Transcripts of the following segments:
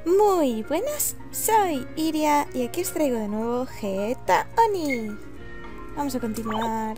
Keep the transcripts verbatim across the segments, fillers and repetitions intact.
Muy buenas, soy Iria y aquí os traigo de nuevo Geta Oni. Vamos a continuar.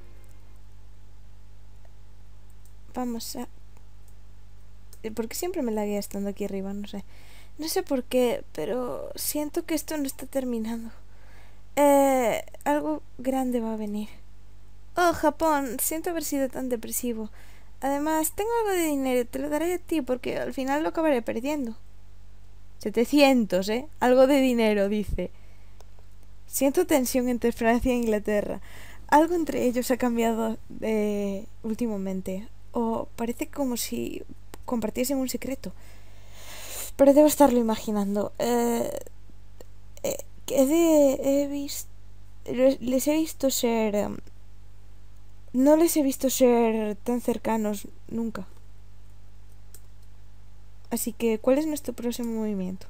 Vamos a... ¿Por qué siempre me laguea estando aquí arriba? No sé. No sé por qué, pero siento que esto no está terminando. Eh, algo grande va a venir. Oh, Japón, siento haber sido tan depresivo. Además, tengo algo de dinero, te lo daré a ti porque al final lo acabaré perdiendo. setecientos, ¿eh? Algo de dinero, dice. Siento tensión entre Francia e Inglaterra. Algo entre ellos ha cambiado eh, últimamente. O parece como si compartiesen un secreto. Pero debo estarlo imaginando. Eh, eh, he, de, he visto... Les he visto ser... Um, no les he visto ser tan cercanos nunca. Así que, ¿cuál es nuestro próximo movimiento?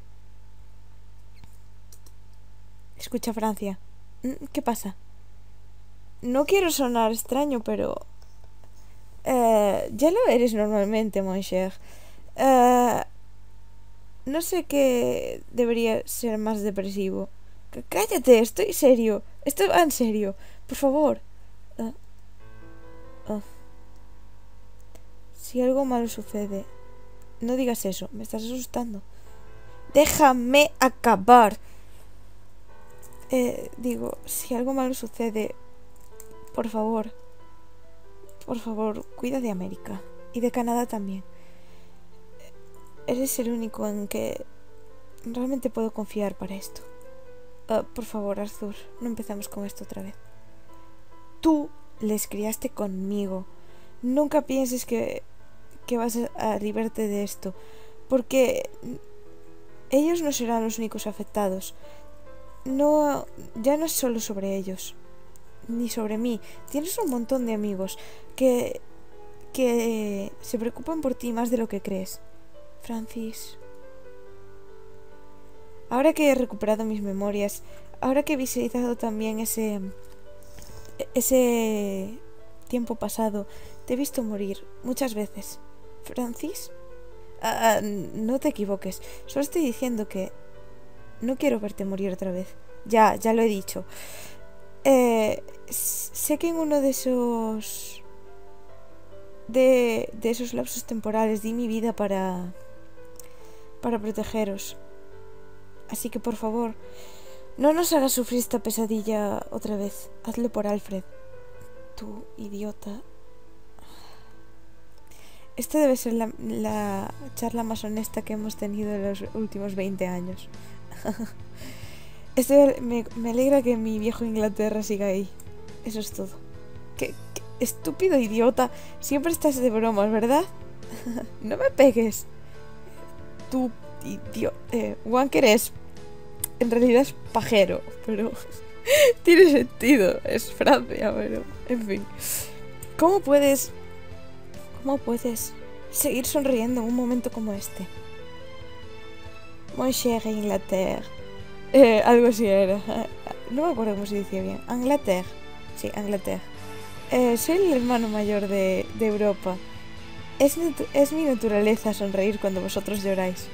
Escucha, Francia. ¿Qué pasa? No quiero sonar extraño, pero... Eh, ya lo eres normalmente, mon cher. Eh, no sé qué debería ser más depresivo. C Cállate, estoy serio. Esto va en serio. Por favor. Uh, uh. Si algo malo sucede... No digas eso, me estás asustando. Déjame acabar. Eh, digo, si algo malo sucede, por favor, por favor, cuida de América y de Canadá también. Eres el único en que realmente puedo confiar para esto. Uh, por favor, Arthur, no empezamos con esto otra vez. Tú les criaste conmigo. Nunca pienses que, que vas a librarte de esto, porque ellos no serán los únicos afectados. No, ya no es solo sobre ellos, ni sobre mí. Tienes un montón de amigos que, que se preocupan por ti más de lo que crees. Francis, ahora que he recuperado mis memorias, ahora que he visualizado también ese, ese tiempo pasado, te he visto morir muchas veces. Francis, ah, no te equivoques, solo estoy diciendo que no quiero verte morir otra vez. Ya, ya lo he dicho. Eh, sé que en uno de esos... De, de esos lapsos temporales di mi vida para... Para protegeros. Así que por favor, no nos hagas sufrir esta pesadilla otra vez. Hazlo por Alfred. Tú, idiota. Esta debe ser la, la charla más honesta que hemos tenido en los últimos veinte años. Estoy, me, me alegra que mi viejo Inglaterra siga ahí. Eso es todo. ¿Qué, qué estúpido idiota? Siempre estás de bromas, ¿verdad? No me pegues. Tú, idiota. Eh, Wanker es... En realidad es pajero, pero... Tiene sentido. Es Francia, pero... En fin. ¿Cómo puedes... ¿Cómo puedes seguir sonriendo en un momento como este? Mon cher Inglaterra. Eh, algo así era. No me acuerdo cómo se decía bien. Angleterre. Sí, Angleterre. Eh, soy el hermano mayor de, de Europa. Es, es mi naturaleza sonreír cuando vosotros lloráis.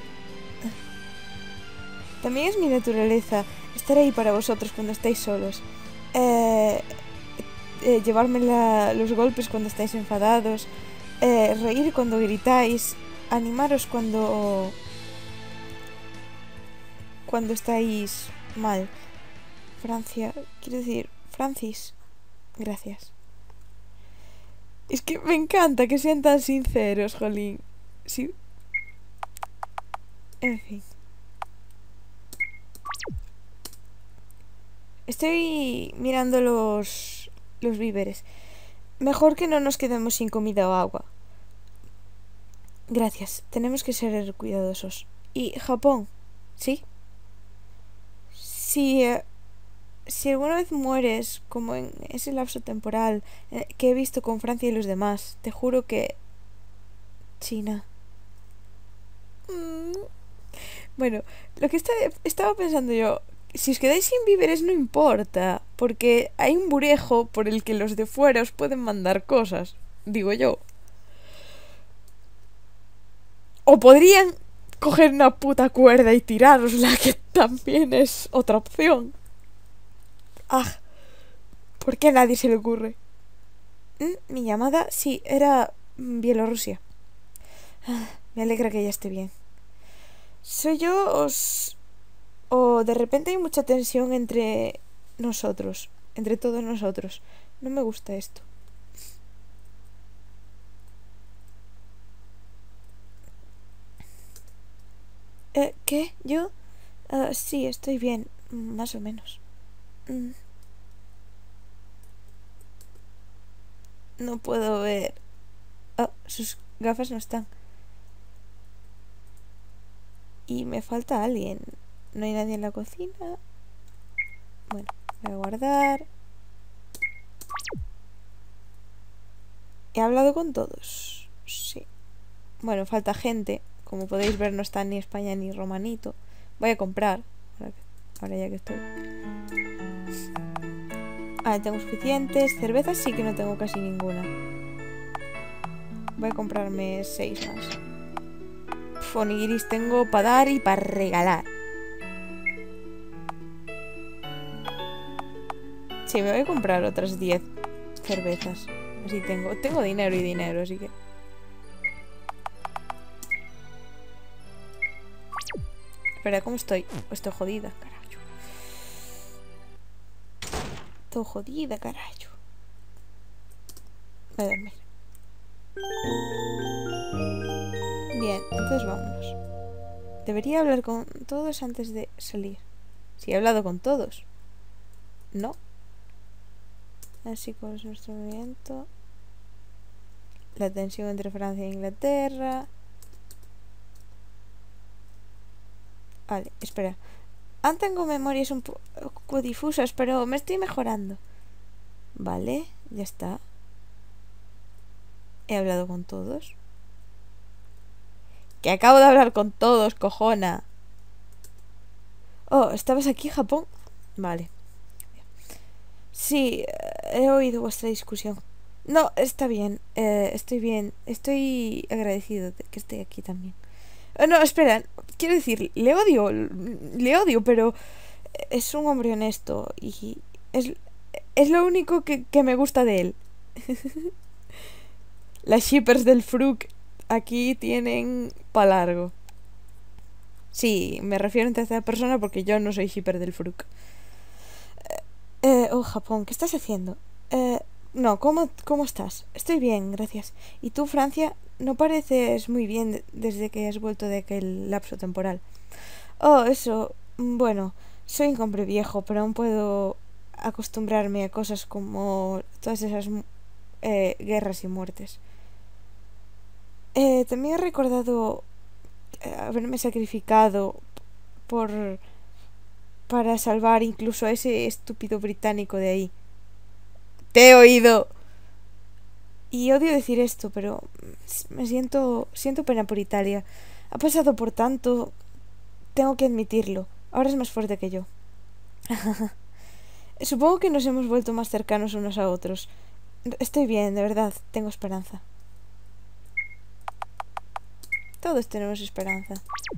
También es mi naturaleza estar ahí para vosotros cuando estáis solos. Eh, eh, llevarme la, los golpes cuando estáis enfadados. Eh, reír cuando gritáis. Animaros cuando... Cuando estáis mal. Francia, quiero decir, Francis, gracias. Es que me encanta que sean tan sinceros, jolín. Sí. En fin. Estoy mirando los, los víveres. Mejor que no nos quedemos sin comida o agua. Gracias, tenemos que ser cuidadosos. Y Japón, ¿sí? Si, eh, si alguna vez mueres, como en ese lapso temporal eh, que he visto con Francia y los demás, te juro que... China. Mm. Bueno, lo que está, estaba pensando yo, si os quedáis sin víveres no importa, porque hay un burejo por el que los de fuera os pueden mandar cosas, digo yo. O podrían coger una puta cuerda y tirárosla, que también es otra opción. Ah, ¿por qué a nadie se le ocurre? ¿Mm? ¿Mi llamada? Sí, era Bielorrusia. Ah, me alegra que ya esté bien. ¿Soy yo o, o de repente hay mucha tensión entre nosotros? Entre todos nosotros. No me gusta esto. Eh, ¿Qué? ¿Yo? Uh, sí, estoy bien. Más o menos. Mm. No puedo ver. Oh, sus gafas no están. Y me falta alguien. No hay nadie en la cocina. Bueno, voy a guardar. He hablado con todos. Sí. Bueno, falta gente. Como podéis ver, no está ni España ni Romanito. Voy a comprar. Ahora, que, ahora ya que estoy. Ah, tengo suficientes. Cervezas sí que no tengo casi ninguna. Voy a comprarme seis más. Pff, onigiris tengo para dar y para regalar. Sí, me voy a comprar otras diez cervezas. Así tengo. Tengo dinero y dinero, así que... Espera, ¿cómo estoy? Estoy jodida, carajo. Estoy jodida, carajo. Voy a dormir. Bien, entonces vámonos. Debería hablar con todos antes de salir. Si he hablado con todos. No. Así cuál es nuestro movimiento. La tensión entre Francia e Inglaterra. Vale, espera. Aún tengo memorias un poco difusas, pero me estoy mejorando. Vale, ya está. He hablado con todos. Que acabo de hablar con todos, cojona. Oh, ¿estabas aquí, Japón? Vale. Sí, he oído vuestra discusión. No, está bien. Eh, estoy bien. Estoy agradecido de que esté aquí también. Oh, no, espera. Quiero decir, le odio. Le odio, pero es un hombre honesto. Y es, es lo único que, que me gusta de él. Las shippers del Fruk aquí tienen pa' largo. Sí, me refiero en tercera persona porque yo no soy shipper del Fruk. Eh, oh, Japón, ¿qué estás haciendo? Eh, no, ¿cómo, ¿cómo estás? Estoy bien, gracias. ¿Y tú, Francia? No pareces muy bien desde que has vuelto de aquel lapso temporal. Oh, eso. Bueno, soy un hombre viejo, pero aún puedo acostumbrarme a cosas como todas esas eh, guerras y muertes. Eh, también he recordado eh, haberme sacrificado por... para salvar incluso a ese estúpido británico de ahí. ¡Te he oído! Y odio decir esto, pero me siento... siento pena por Italia. Ha pasado por tanto... Tengo que admitirlo. Ahora es más fuerte que yo. Supongo que nos hemos vuelto más cercanos unos a otros. Estoy bien, de verdad. Tengo esperanza. Todos tenemos esperanza.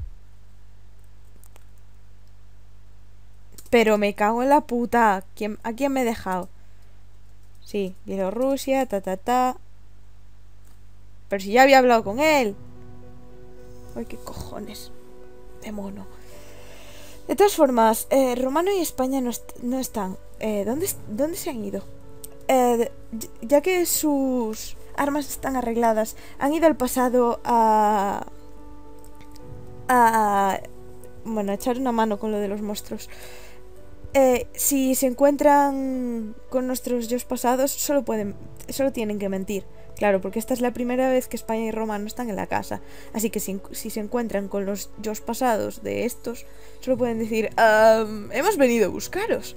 Pero me cago en la puta. ¿Quién, ¿A quién me he dejado? Sí, Bielorrusia, ta ta ta. Pero si ya había hablado con él. Ay, qué cojones. De mono. De todas formas, eh, Romano y España no, est no están. Eh, ¿dónde, ¿Dónde se han ido? Eh, ya que sus armas están arregladas, han ido al pasado a... a... bueno, a echar una mano con lo de los monstruos. Eh, si se encuentran con nuestros yo pasados, solo pueden, solo tienen que mentir. Claro, porque esta es la primera vez que España y Roma no están en la casa. Así que si, si se encuentran con los yo pasados de estos, solo pueden decir, um, hemos venido a buscaros.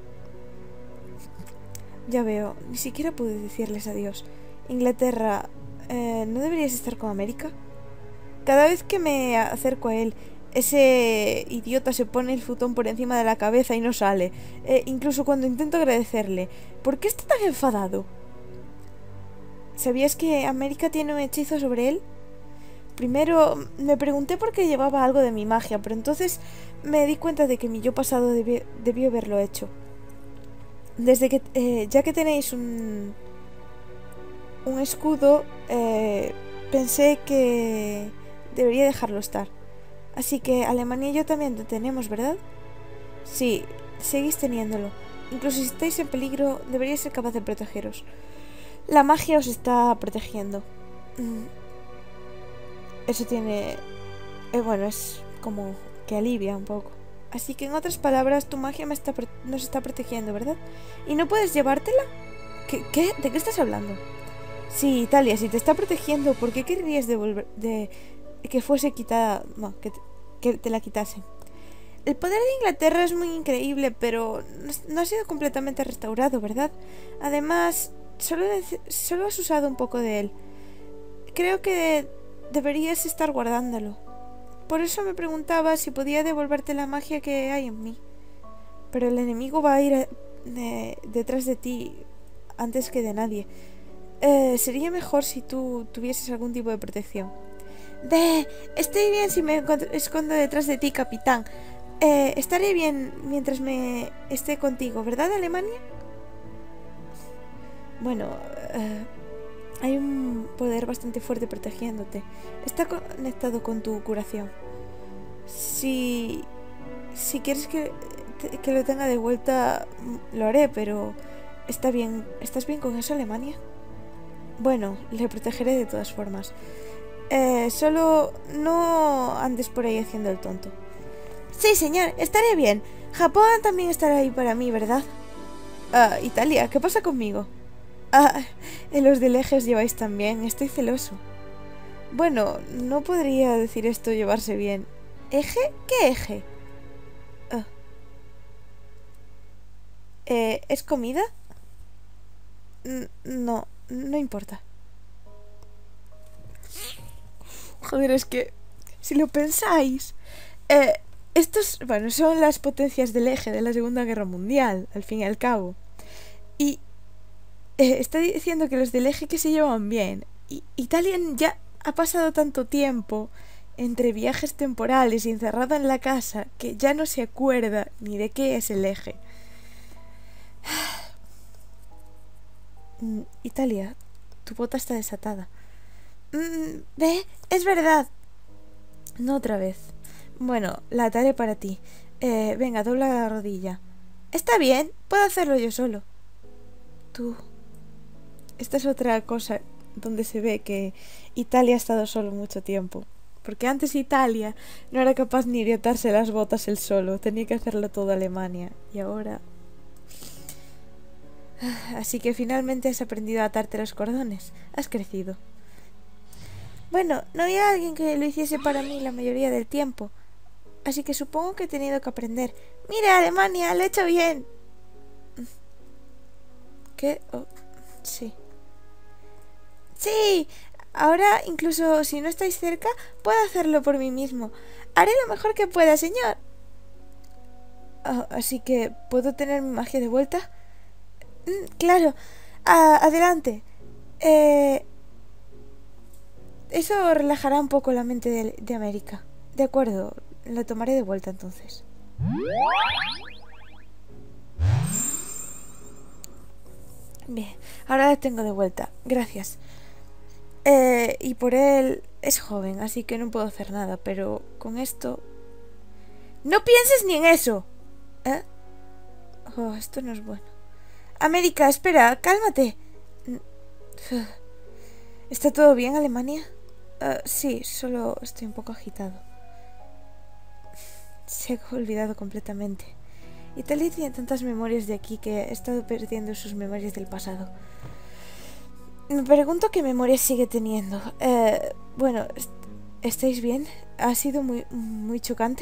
Ya veo, ni siquiera pude decirles adiós. Inglaterra, eh, ¿no deberías estar con América? Cada vez que me acerco a él, ese idiota se pone el futón por encima de la cabeza y no sale. Eh, incluso cuando intento agradecerle. ¿Por qué está tan enfadado? ¿Sabías que América tiene un hechizo sobre él? primero me pregunté por qué llevaba algo de mi magia, pero entonces me di cuenta de que mi yo pasado debió, debió haberlo hecho. Desde que, eh, ya que tenéis un, un escudo, eh, pensé que debería dejarlo estar. Así que Alemania y yo también lo tenemos, ¿verdad? Sí, seguís teniéndolo. Incluso si estáis en peligro, deberíais ser capaz de protegeros. La magia os está protegiendo. Eso tiene... Eh, bueno, es como que alivia un poco. Así que en otras palabras, tu magia me está nos está protegiendo, ¿verdad? ¿Y no puedes llevártela? ¿Qué? ¿Qué? ¿De qué estás hablando? Sí, Italia, si te está protegiendo, ¿por qué querrías devolver... de... que fuese quitada... no, que te, que te la quitasen? El poder de Inglaterra es muy increíble, pero no ha sido completamente restaurado, ¿verdad? Además, solo, solo has usado un poco de él. Creo que deberías estar guardándolo. Por eso me preguntaba si podía devolverte la magia que hay en mí. Pero el enemigo va a ir a, de, detrás de ti antes que de nadie. Eh, sería mejor si tú tuvieses algún tipo de protección. De... Estoy bien si me escondo detrás de ti, capitán. Eh, estaré bien mientras me esté contigo, ¿verdad, Alemania? Bueno, eh, hay un poder bastante fuerte protegiéndote. Está conectado con tu curación. Si, si quieres que, que lo tenga de vuelta, lo haré, pero está bien. ¿Estás bien con eso, Alemania? Bueno, le protegeré de todas formas. Eh, solo no andes por ahí haciendo el tonto. Sí, señor, estaré bien. Japón también estará ahí para mí, ¿verdad? Ah, Italia, ¿qué pasa conmigo? Ah, en los del eje os lleváis tan bien, estoy celoso. Bueno, no podría decir esto llevarse bien. ¿Eje? ¿Qué eje? Ah. Eh, ¿es comida? N no, no importa. Joder, es que si lo pensáis... Eh... Estos, bueno, son las potencias del eje de la Segunda Guerra Mundial, al fin y al cabo. Y eh, está diciendo que los del eje que se llevan bien. Y Italia ya ha pasado tanto tiempo entre viajes temporales y encerrada en la casa que ya no se acuerda ni de qué es el eje. mm, Italia, tu bota está desatada. Mm, ¿Ve? Es verdad. No otra vez. Bueno, la ataré para ti. Eh, venga, dobla la rodilla. Está bien, puedo hacerlo yo solo. Tú... Esta es otra cosa donde se ve que Italia ha estado solo mucho tiempo. Porque antes Italia no era capaz ni de atarse las botas él solo. Tenía que hacerlo todo Alemania. Y ahora... Así que finalmente has aprendido a atarte los cordones. Has crecido. Bueno, no había alguien que lo hiciese para mí la mayoría del tiempo. Así que supongo que he tenido que aprender. ¡Mira, Alemania! ¡Lo he hecho bien! ¿Qué? Oh, sí. ¡Sí! Ahora, incluso si no estáis cerca, puedo hacerlo por mí mismo. Haré lo mejor que pueda, señor. Oh, así que, ¿puedo tener mi magia de vuelta? Mm, claro. Ah, adelante. Eh... Eso relajará un poco la mente de, de América. De acuerdo. Lo tomaré de vuelta entonces. Bien, ahora la tengo de vuelta. Gracias. Eh, y por él es joven, así que no puedo hacer nada, pero con esto... ¡No pienses ni en eso! ¿Eh? Oh, esto no es bueno. América, espera, cálmate. ¿Está todo bien, Alemania? Uh, sí, solo estoy un poco agitado. Se ha olvidado completamente. Italia tiene tantas memorias de aquí que he estado perdiendo sus memorias del pasado. Me pregunto qué memorias sigue teniendo. Eh, bueno, est ¿estáis bien? ¿Ha sido muy, muy chocante?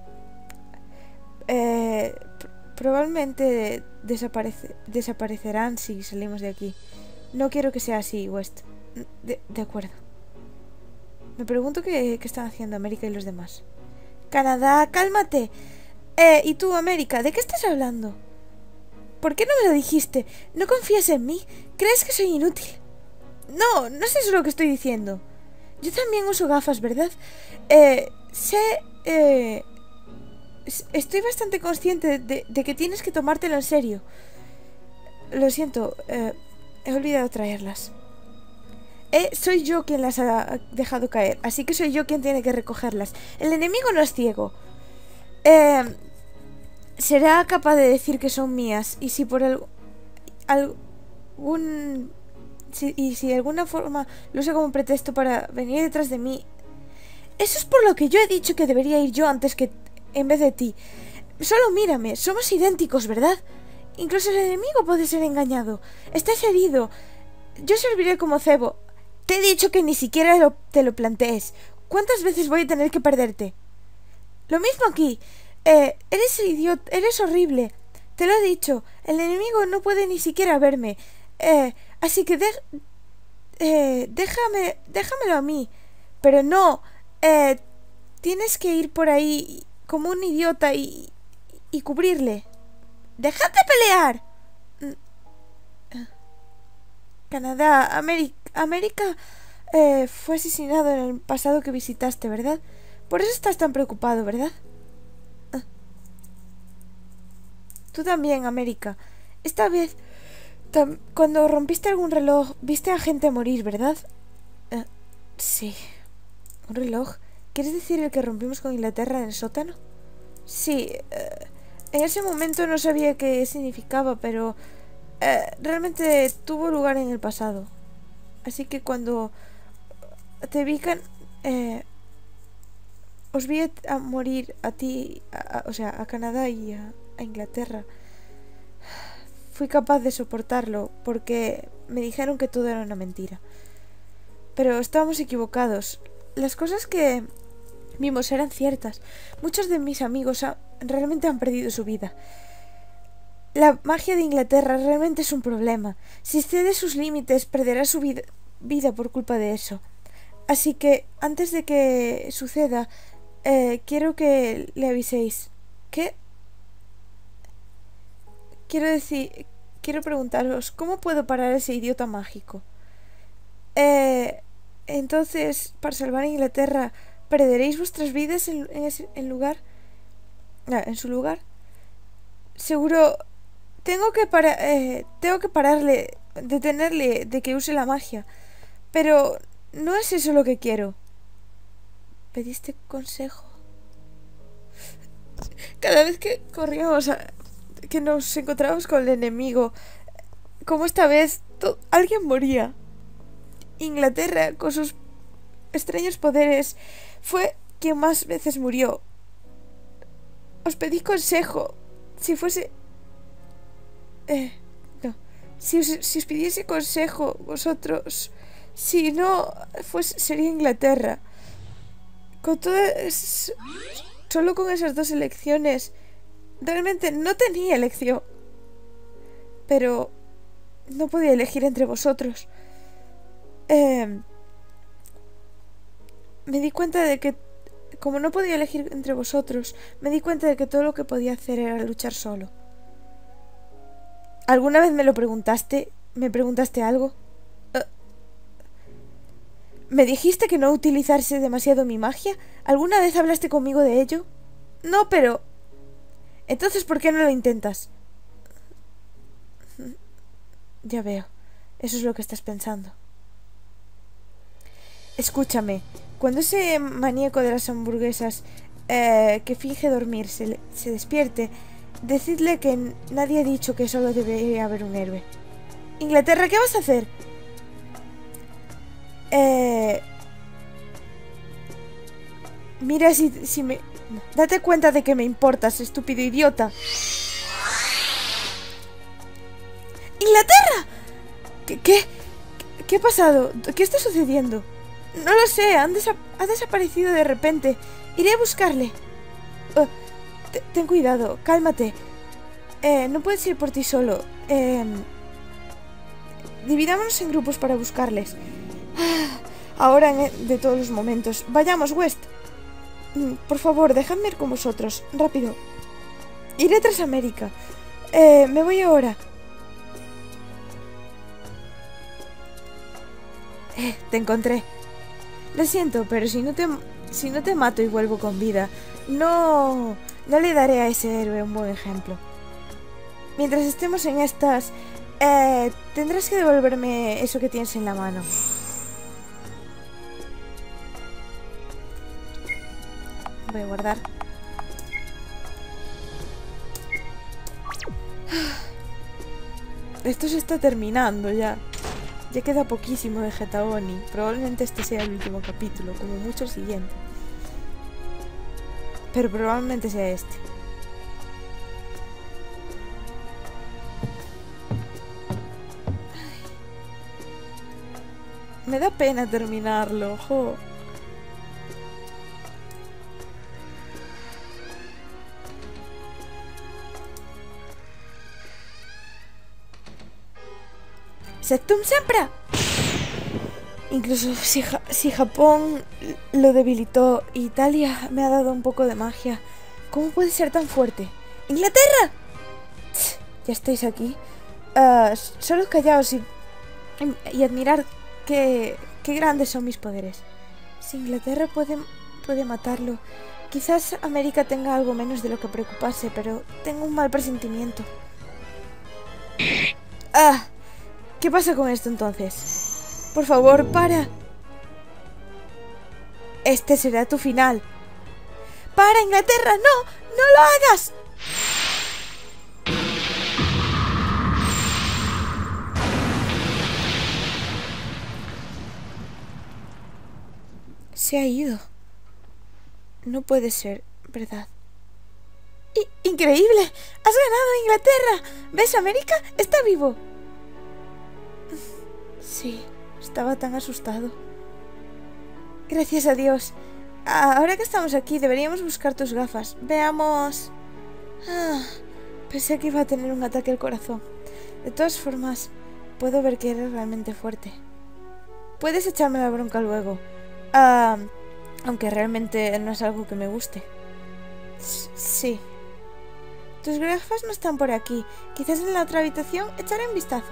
Eh, pr probablemente desaparece desaparecerán si salimos de aquí. No quiero que sea así, West. De, de acuerdo. Me pregunto qué, qué están haciendo América y los demás. Canadá, cálmate. Eh, ¿y tú, América? ¿De qué estás hablando? ¿Por qué no me lo dijiste? ¿No confías en mí? ¿Crees que soy inútil? No, no es eso lo que estoy diciendo. Yo también uso gafas, ¿verdad? Eh, sé... Eh, estoy bastante consciente de, de, de que tienes que tomártelo en serio. Lo siento, eh, he olvidado traerlas. Eh, soy yo quien las ha dejado caer, así que soy yo quien tiene que recogerlas. El enemigo no es ciego. Eh, será capaz de decir que son mías, y si por el, algún... Si, y si de alguna forma lo usa como pretexto para venir detrás de mí... Eso es por lo que yo he dicho que debería ir yo antes que... en vez de ti. Solo mírame, somos idénticos, ¿verdad? Incluso el enemigo puede ser engañado. Estás herido. Yo serviré como cebo. Te he dicho que ni siquiera lo, te lo plantees. ¿Cuántas veces voy a tener que perderte? Lo mismo aquí. Eh, eres idiota, eres horrible. Te lo he dicho. El enemigo no puede ni siquiera verme. Eh, así que de, eh, déjame, déjamelo a mí. Pero no. Eh, tienes que ir por ahí como un idiota y, y cubrirle. ¡Dejad de pelear! Canadá, América... América eh, fue asesinado en el pasado que visitaste, ¿verdad? Por eso estás tan preocupado, ¿verdad? Ah. Tú también, América. Esta vez, cuando rompiste algún reloj, viste a gente morir, ¿verdad? Ah, sí. ¿Un reloj? ¿Quieres decir el que rompimos con Inglaterra en el sótano? Sí. Eh, en ese momento no sabía qué significaba, pero... Eh, realmente tuvo lugar en el pasado. Así que cuando te vi can eh, os vi a morir a ti, a, a, o sea, a Canadá y a, a Inglaterra, fui capaz de soportarlo porque me dijeron que todo era una mentira. Pero estábamos equivocados. Las cosas que vimos eran ciertas. Muchos de mis amigos ha, realmente han perdido su vida. La magia de Inglaterra realmente es un problema. Si excede sus límites, perderá su vida, vida por culpa de eso. Así que, antes de que suceda, eh, quiero que le aviséis. ¿Qué? Quiero decir... Quiero preguntaros, ¿cómo puedo parar a ese idiota mágico? Eh... Entonces, para salvar a Inglaterra, ¿perderéis vuestras vidas en, en ese en lugar? Ah, en su lugar. Seguro... Tengo que para, eh, tengo que pararle, detenerle de que use la magia. Pero no es eso lo que quiero. ¿Pediste consejo? Cada vez que corríamos, a, que nos encontrábamos con el enemigo, como esta vez, alguien moría. Inglaterra, con sus extraños poderes, fue quien más veces murió. Os pedí consejo. Si fuese... Eh, no. Si os, si os pidiese consejo, vosotros... Si no, pues sería Inglaterra. Con todas... Solo con esas dos elecciones... Realmente no tenía elección. Pero... No podía elegir entre vosotros. Eh, me di cuenta de que... Como no podía elegir entre vosotros, me di cuenta de que todo lo que podía hacer era luchar solo. ¿Alguna vez me lo preguntaste? ¿Me preguntaste algo? Uh, ¿Me dijiste que no utilizase demasiado mi magia? ¿Alguna vez hablaste conmigo de ello? No, pero... Entonces, ¿por qué no lo intentas? Ya veo. Eso es lo que estás pensando. Escúchame. Cuando ese maníaco de las hamburguesas eh, que finge dormir se, se despierte... Decidle que nadie ha dicho que solo debería haber un héroe. Inglaterra, ¿qué vas a hacer? Eh... Mira si, si me... Date cuenta de que me importas, estúpido idiota. ¡Inglaterra! ¿Qué? ¿Qué, ¿Qué ha pasado? ¿Qué está sucediendo? No lo sé, han desa ha desaparecido de repente. Iré a buscarle. Uh, Ten cuidado, cálmate. Eh, no puedes ir por ti solo. Eh, dividámonos en grupos para buscarles. Ahora en de todos los momentos. Vayamos, West. Por favor, dejadme ir con vosotros. Rápido. Iré tras América. Eh, me voy ahora. Eh, te encontré. Lo siento, pero si no te, si no te mato y vuelvo con vida, no, no le daré a ese héroe un buen ejemplo. Mientras estemos en estas, eh, tendrás que devolverme eso que tienes en la mano. Voy a guardar. Esto se está terminando ya. Ya queda poquísimo de Getaoni. Probablemente este sea el último capítulo, como mucho el siguiente. Pero probablemente sea este. Ay. Me da pena terminarlo, jo. Sectum Sempra. Incluso si, ja si Japón lo debilitó, Italia me ha dado un poco de magia. ¿Cómo puede ser tan fuerte? ¡Inglaterra! Ya estáis aquí. Uh, solo callaos y, y admirad qué, qué grandes son mis poderes. Si Inglaterra puede, puede matarlo, quizás América tenga algo menos de lo que preocuparse, pero tengo un mal presentimiento. ¡Ah! ¿Qué pasa con esto entonces? Por favor, para. Este será tu final. ¡Para, Inglaterra! ¡No! ¡No lo hagas! Se ha ido. No puede ser, ¿verdad? I- ¡Increíble! ¡Has ganado, Inglaterra! ¿Ves, América? ¡Está vivo! Sí, estaba tan asustado. Gracias a Dios. Ahora que estamos aquí, deberíamos buscar tus gafas. Veamos... Ah, pensé que iba a tener un ataque al corazón. De todas formas, puedo ver que eres realmente fuerte. Puedes echarme la bronca luego. Ah, aunque realmente no es algo que me guste. S- sí. Tus gafas no están por aquí. Quizás en la otra habitación echaré un vistazo.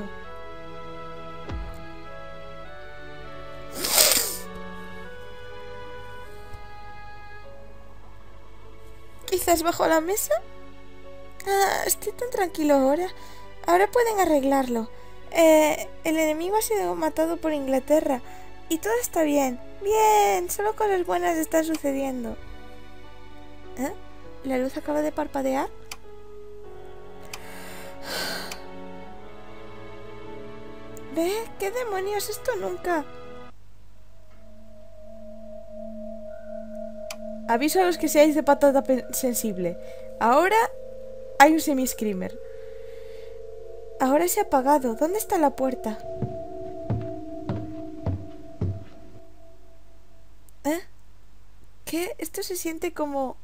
¿Quizás bajo la mesa? Ah, estoy tan tranquilo ahora. Ahora pueden arreglarlo. Eh, el enemigo ha sido matado por Inglaterra. Y todo está bien. Bien, solo cosas buenas están sucediendo. ¿Eh? ¿La luz acaba de parpadear? ¿Ve? ¿Qué demonios? Esto nunca... Aviso a los que seáis de patata sensible. Ahora hay un semi-screamer. Ahora se ha apagado. ¿Dónde está la puerta? ¿Eh? ¿Qué? Esto se siente como...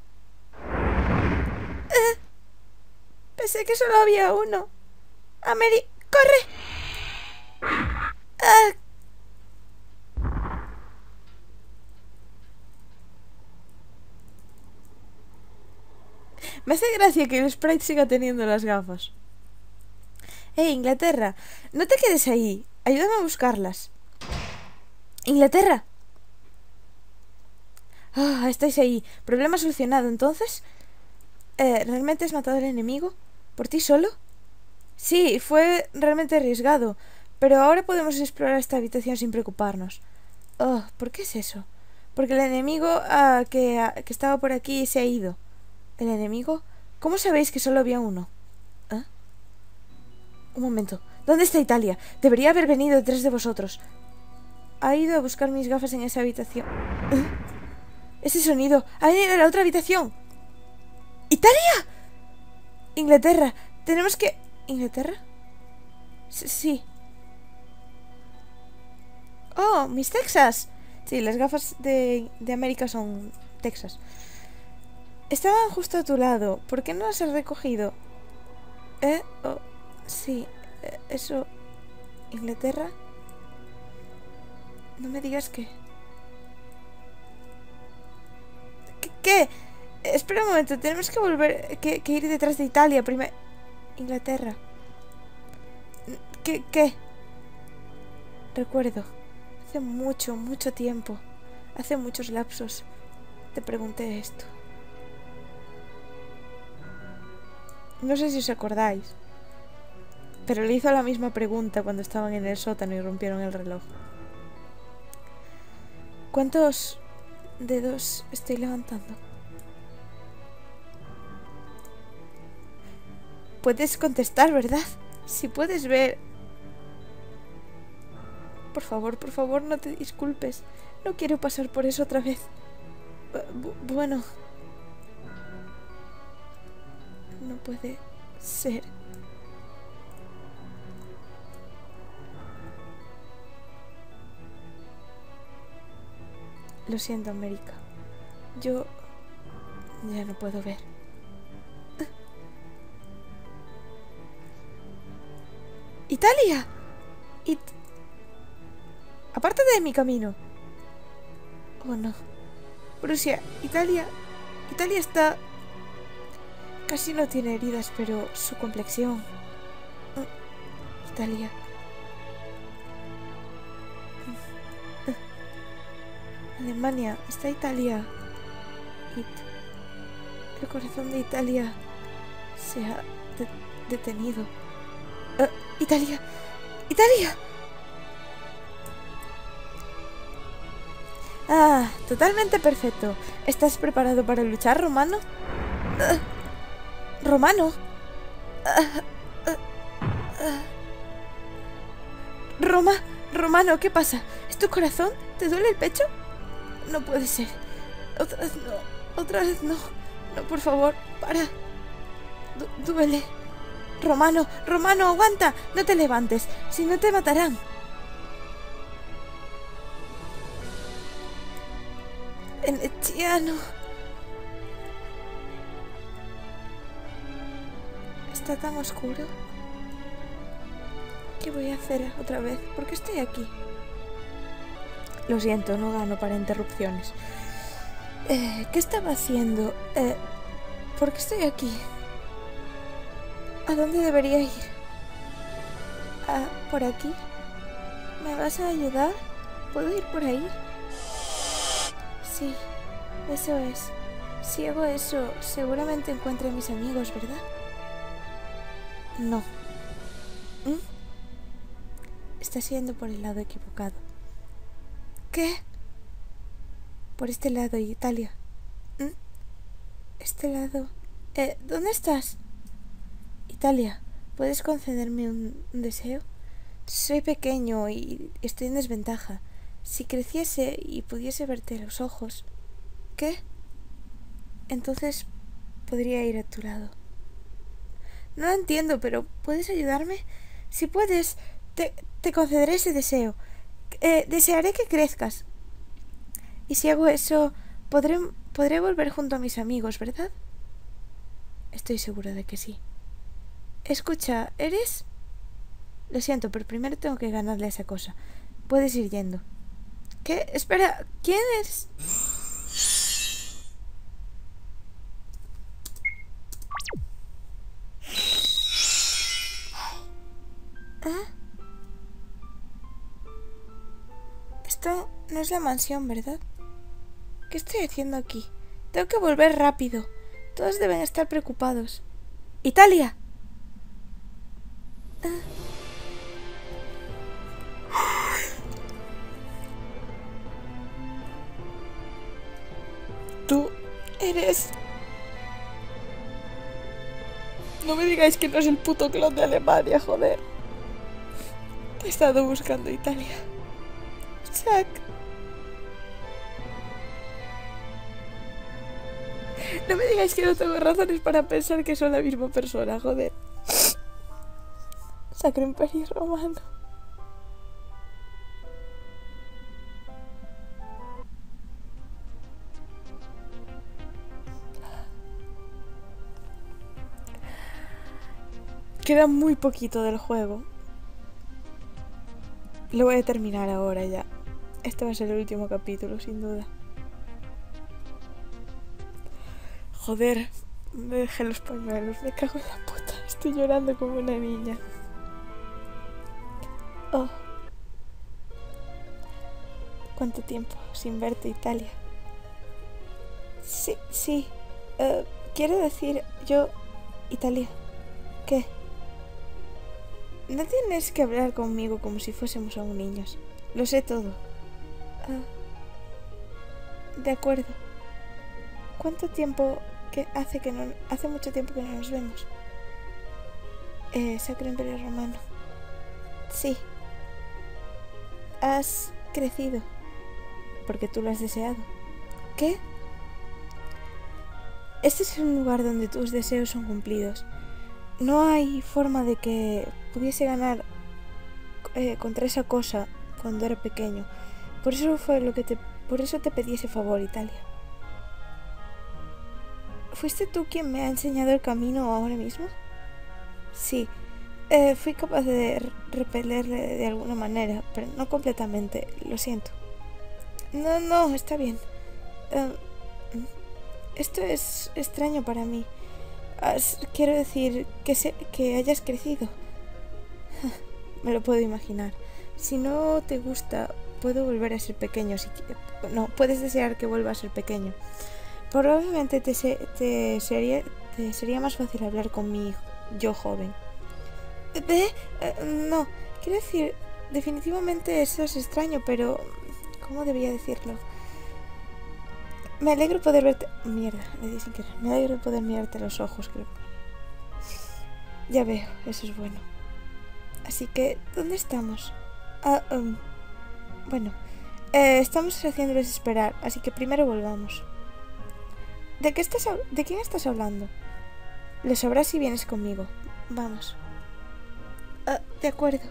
¿Eh? Pensé que solo había uno. ¡Ameri! ¡Corre! ¡Ah! Me hace gracia que el sprite siga teniendo las gafas. ¡Eh, Inglaterra! No te quedes ahí. Ayúdame a buscarlas. ¡Inglaterra! Ah, estáis ahí. Problema solucionado. Entonces, eh, ¿realmente has matado al enemigo? ¿Por ti solo? Sí, fue realmente arriesgado. Pero ahora podemos explorar esta habitación sin preocuparnos. Oh, ¿por qué es eso? Porque el enemigo ah, que, ah, que estaba por aquí se ha ido. ¿El enemigo? ¿Cómo sabéis que solo había uno? ¿Eh? Un momento. ¿Dónde está Italia? Debería haber venido detrás de vosotros. Ha ido a buscar mis gafas en esa habitación. ¿Eh? Ese sonido. Ha venido a la otra habitación. ¡Italia! Inglaterra. Tenemos que... ¿Inglaterra? S sí. Oh, mis Texas. Sí, las gafas de, de América son Texas. Estaban justo a tu lado. ¿Por qué no las has recogido? ¿Eh? Oh, sí. Eh, eso... ¿Inglaterra? No me digas que... ¿Qué? ¿Qué? Espera un momento. Tenemos que volver... Que, que ir detrás de Italia primero... Inglaterra. ¿Qué? ¿Qué? Recuerdo. Hace mucho, mucho tiempo. Hace muchos lapsos te pregunté esto. No sé si os acordáis, pero le hizo la misma pregunta cuando estaban en el sótano y rompieron el reloj. ¿Cuántos dedos estoy levantando? Puedes contestar, ¿verdad? Si puedes ver... Por favor, por favor, no te disculpes. No quiero pasar por eso otra vez. Bu- bueno... No puede ser. Lo siento, América. Yo... ya no puedo ver. ¡Italia! It... Apártate de mi camino. Oh, no. Prusia, Italia... Italia está... Casi no tiene heridas, pero su complexión... Oh, Italia... Alemania, está Italia. It... El corazón de Italia se ha de detenido. Uh, Italia, Italia. Ah, totalmente perfecto. ¿Estás preparado para luchar, Romano? Uh, ¿Romano? Uh, uh, uh. Roma, Romano, ¿qué pasa? ¿Es tu corazón? ¿Te duele el pecho? No puede ser. Otra vez no. Otra vez no. No, por favor, para. Du duele. Romano, Romano, aguanta. No te levantes. Si no, te matarán. Veneciano. Está tan oscuro. ¿Qué voy a hacer otra vez? ¿Por qué estoy aquí? Lo siento, no gano para interrupciones. Eh, ¿Qué estaba haciendo? Eh, ¿Por qué estoy aquí? ¿A dónde debería ir? ¿Ah, por aquí? ¿Me vas a ayudar? ¿Puedo ir por ahí? Sí, eso es. Si hago eso, seguramente encuentre a mis amigos, ¿verdad? No. ¿Mm? Estás yendo por el lado equivocado. ¿Qué? Por este lado, Italia. ¿Mm? Este lado... Eh, ¿dónde estás? Italia, ¿puedes concederme un, un deseo? Soy pequeño y estoy en desventaja. Si creciese y pudiese verte a los ojos... ¿Qué? Entonces podría ir a tu lado. No lo entiendo, pero ¿puedes ayudarme? Si puedes, te, te concederé ese deseo. Eh, desearé que crezcas. Y si hago eso, podré, podré volver junto a mis amigos, ¿verdad? Estoy segura de que sí. Escucha, ¿eres...? Lo siento, pero primero tengo que ganarle a esa cosa. Puedes ir yendo. ¿Qué? Espera, ¿quién es? ¿Ah? Esto no es la mansión, ¿verdad? ¿Qué estoy haciendo aquí? Tengo que volver rápido. Todos deben estar preocupados. ¡Italia! Ah. Tú eres... No me digáis que no es el puto clon de Alemania, joder. He estado buscando Italia. Zack. No me digáis que no tengo razones para pensar que son la misma persona, joder. Sacro Imperio Romano. Queda muy poquito del juego. Lo voy a terminar ahora ya. Este va a ser el último capítulo, sin duda. Joder, me dejé los pañuelos, me cago en la puta. Estoy llorando como una niña. Oh. ¿Cuánto tiempo sin verte, Italia? Sí, sí. Uh, quiero decir, yo... Italia. ¿Qué? No tienes que hablar conmigo como si fuésemos aún niños. Lo sé todo. Ah, de acuerdo. ¿Cuánto tiempo que hace que no... Hace mucho tiempo que no nos vemos? Eh, Sacro Imperio Romano. Sí. Has crecido. Porque tú lo has deseado. ¿Qué? Este es un lugar donde tus deseos son cumplidos. No hay forma de que pudiese ganar eh, contra esa cosa cuando era pequeño. Por eso fue lo que te... Por eso te pedí ese favor, Italia. ¿Fuiste tú quien me ha enseñado el camino ahora mismo? Sí. Eh, fui capaz de repelerle de alguna manera, pero no completamente. Lo siento. No, no, está bien. Uh, esto es extraño para mí. As, quiero decir que, se, que hayas crecido. Me lo puedo imaginar. Si no te gusta, puedo volver a ser pequeño. Si no, puedes desear que vuelva a ser pequeño. Probablemente te, se, te, sería, te sería más fácil hablar con mi yo joven. ¿Ve? Uh, no, quiero decir, definitivamente eso es extraño, pero... ¿Cómo debía decirlo? Me alegro poder verte... Mierda, le di sin querer. Me alegro poder mirarte a los ojos, creo. Ya veo, eso es bueno. Así que, ¿dónde estamos? Ah, um, bueno, eh, estamos haciéndoles esperar, así que primero volvamos. ¿De qué estás, ¿De quién estás hablando? Lo sabrás si vienes conmigo. Vamos. Ah, de acuerdo.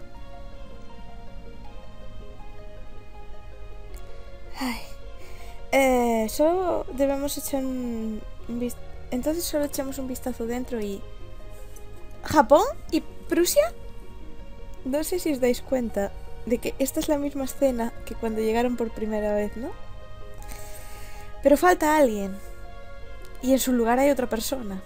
Ay. Eh, solo debemos echar un, un vistazo. Entonces solo echamos un vistazo dentro y... ¿Japón? ¿Y Prusia? No sé si os dais cuenta de que esta es la misma escena que cuando llegaron por primera vez, ¿no? Pero falta alguien. Y en su lugar hay otra persona.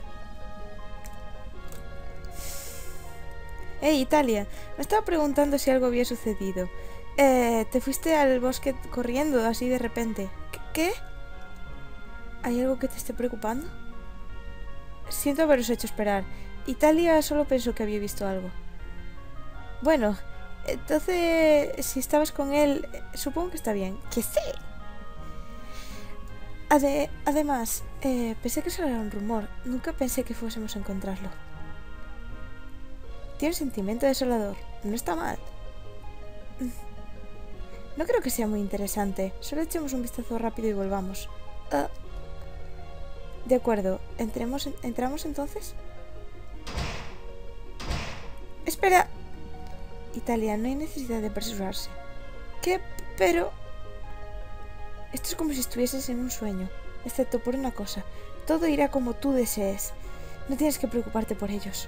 Hey, Italia, me estaba preguntando si algo había sucedido. Eh, te fuiste al bosque corriendo así de repente. ¿Qué? ¿Hay algo que te esté preocupando? Siento haberos hecho esperar. Italia solo pensó que había visto algo. Bueno, entonces, si estabas con él, supongo que está bien. ¡Que sí! Ade además, eh, pensé que solo era un rumor. Nunca pensé que fuésemos a encontrarlo. Tiene un sentimiento desolador. No está mal. No creo que sea muy interesante. Solo echemos un vistazo rápido y volvamos. Uh, de acuerdo. ¿Entremos en ¿Entramos entonces? Espera. Italia, no hay necesidad de apresurarse. ¿Qué? Pero... Esto es como si estuvieses en un sueño. Excepto por una cosa. Todo irá como tú desees. No tienes que preocuparte por ellos.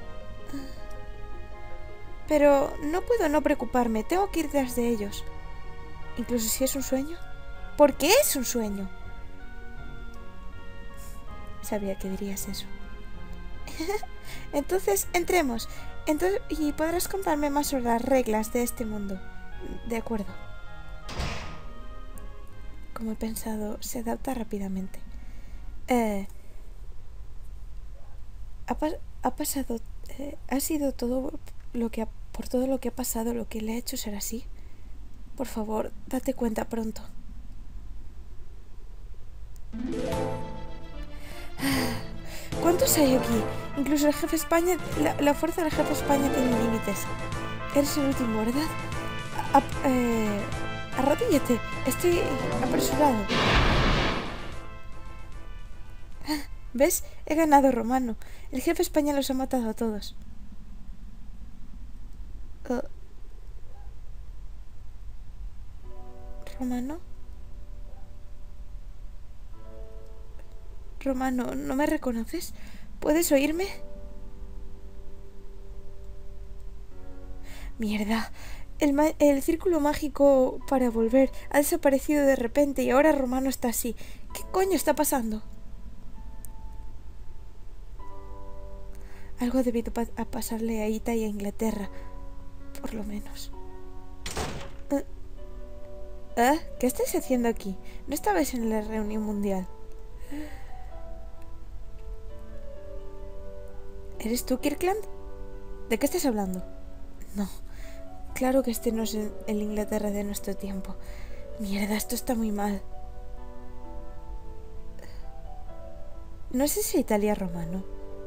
Pero no puedo no preocuparme. Tengo que ir tras de ellos. Incluso si es un sueño. ¿Por qué es un sueño? Sabía que dirías eso. Entonces, entremos. Entonces, y podrás contarme más sobre las reglas de este mundo. De acuerdo. Como he pensado, se adapta rápidamente. Eh, ha, pa ha pasado... Eh, ha sido todo lo que ha, por todo lo que ha pasado, lo que le ha hecho ser así. Por favor, date cuenta pronto. ¿Cuántos hay aquí? Incluso el jefe España... La, la fuerza del jefe España tiene límites. Eres el último, ¿verdad? A, a, eh, arrodíllate. Estoy apresurado. ¿Ves? He ganado, Romano. El jefe España los ha matado a todos. Uh, ¿Romano? Romano, ¿no me reconoces? ¿Puedes oírme? Mierda. El, el círculo mágico para volver ha desaparecido de repente y ahora Romano está así. ¿Qué coño está pasando? Algo ha debido pa a pasarle a Ita y a Inglaterra. Por lo menos. Uh, ¿Eh? ¿Qué estáis haciendo aquí? ¿No estabais en la reunión mundial? ¿Eres tú, Kirkland? ¿De qué estás hablando? No, claro que este no es el, el Inglaterra de nuestro tiempo. Mierda, esto está muy mal. ¿No es ese Italia romano?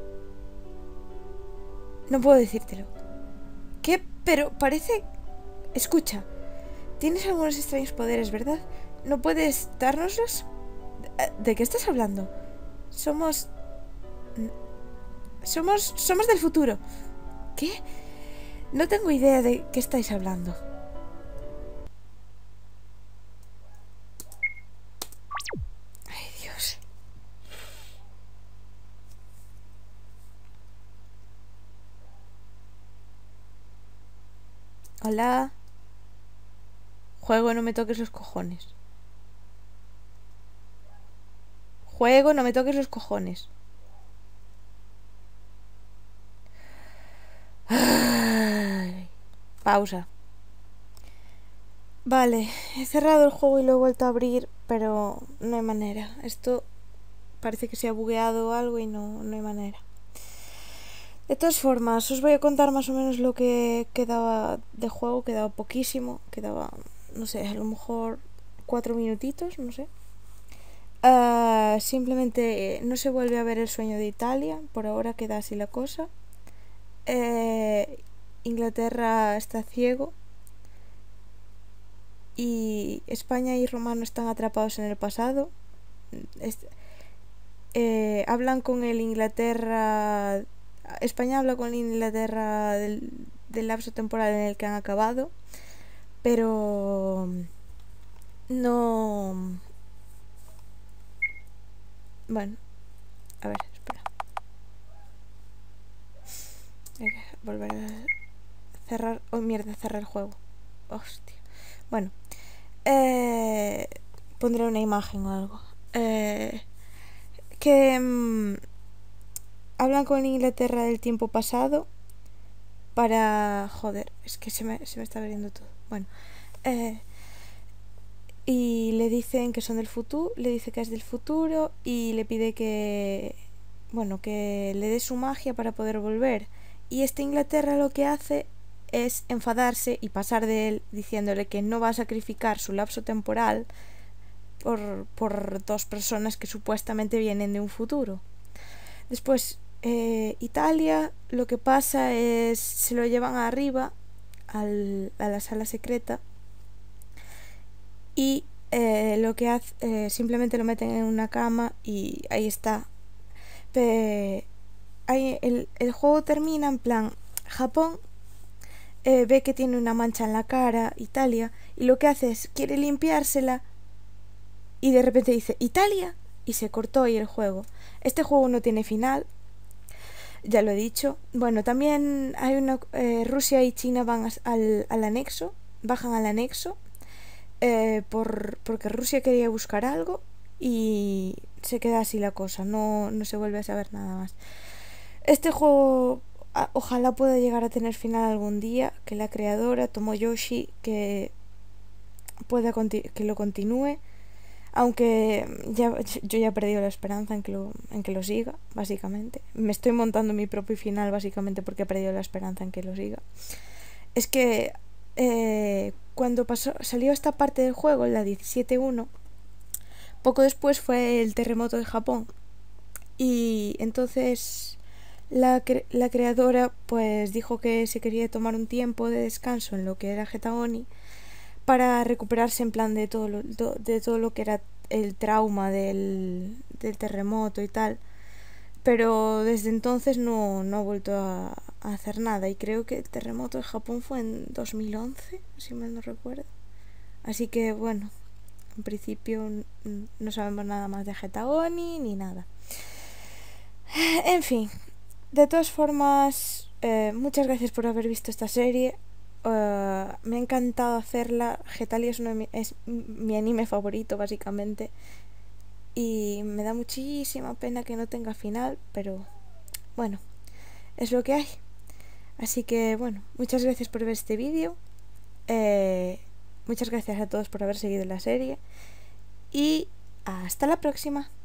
No puedo decírtelo. ¿Qué? Pero parece... Escucha, tienes algunos extraños poderes, ¿verdad? ¿No puedes dárnoslos? ¿De qué estás hablando? Somos... Somos... Somos del futuro. ¿Qué? No tengo idea de qué estáis hablando. Ay, Dios. Hola. Juego, no me toques los cojones. Juego, no me toques los cojones. Ay. Pausa. Vale, he cerrado el juego y lo he vuelto a abrir, pero no hay manera. Esto parece que se ha bugueado o algo y no, no hay manera. De todas formas, os voy a contar más o menos lo que quedaba de juego. Quedaba poquísimo, quedaba, no sé, a lo mejor cuatro minutitos, no sé. Uh, simplemente no se vuelve a ver el sueño de Italia, por ahora queda así la cosa. Eh, Inglaterra está ciego y España y Romano están atrapados en el pasado. Est eh, hablan con el Inglaterra... España habla con Inglaterra del, del lapso temporal en el que han acabado, pero no... Bueno, a ver, espera. Hay que volver a cerrar... Oh, mierda, cerrar el juego. Hostia. Bueno, eh, pondré una imagen o algo. Eh, que... Mmm, hablan con Inglaterra del tiempo pasado para... Joder, es que se me, se me está viendo todo. Bueno, eh, y le dicen que son del futuro, le dice que es del futuro y le pide que... Bueno, que le dé su magia para poder volver. Y este Inglaterra lo que hace es enfadarse y pasar de él diciéndole que no va a sacrificar su lapso temporal por, por dos personas que supuestamente vienen de un futuro. Después... Eh, Italia, lo que pasa es se lo llevan arriba al, a la sala secreta y eh, lo que hace eh, simplemente lo meten en una cama y ahí está. Pe ahí el, el juego termina en plan Japón eh, ve que tiene una mancha en la cara, Italia, y lo que hace es quiere limpiársela y de repente dice Italia y se cortó ahí el juego. Este juego no tiene final. Ya lo he dicho. Bueno, también hay una... Eh, Rusia y China van a, al, al anexo. Bajan al anexo. Eh, por, porque Rusia quería buscar algo. Y se queda así la cosa. No, no se vuelve a saber nada más. Este juego... A, ojalá pueda llegar a tener final algún día. Que la creadora, Tomoyoshi, que pueda que lo continúe. Aunque ya, yo ya he perdido la esperanza en que, lo, en que lo siga, básicamente. Me estoy montando mi propio final, básicamente, porque he perdido la esperanza en que lo siga. Es que eh, cuando pasó, salió esta parte del juego, la diecisiete uno, poco después fue el terremoto de Japón. Y entonces la, cre la creadora pues dijo que se quería tomar un tiempo de descanso en lo que era Getaoni, para recuperarse en plan de todo lo, de todo lo que era el trauma del, del terremoto y tal. Pero desde entonces no, no ha vuelto a, a hacer nada. Y creo que el terremoto de Japón fue en dos mil once, si mal no recuerdo. Así que bueno, en principio no sabemos nada más de Getaoni ni nada. En fin, de todas formas, eh, muchas gracias por haber visto esta serie. Uh, me ha encantado hacerla. Getalia es, uno de mi, es mi anime favorito, básicamente, y me da muchísima pena que no tenga final, pero bueno, es lo que hay. Así que bueno, muchas gracias por ver este vídeo. eh, Muchas gracias a todos por haber seguido la serie y hasta la próxima.